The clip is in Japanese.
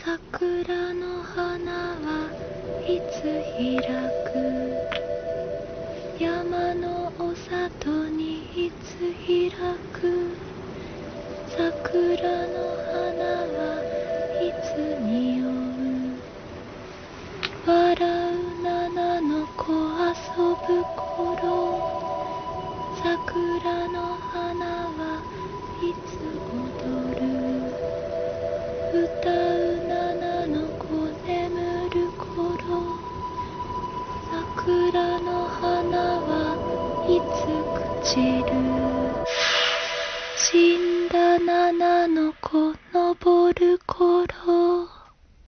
桜の花はいつ開く、山のお里にいつ開く、桜の花はいつ匂う、笑う七の子遊ぶ頃、桜の花はいつ踊る、歌う七の子眠る頃、桜の花はいつ朽ちる、死んだ七の子登る頃、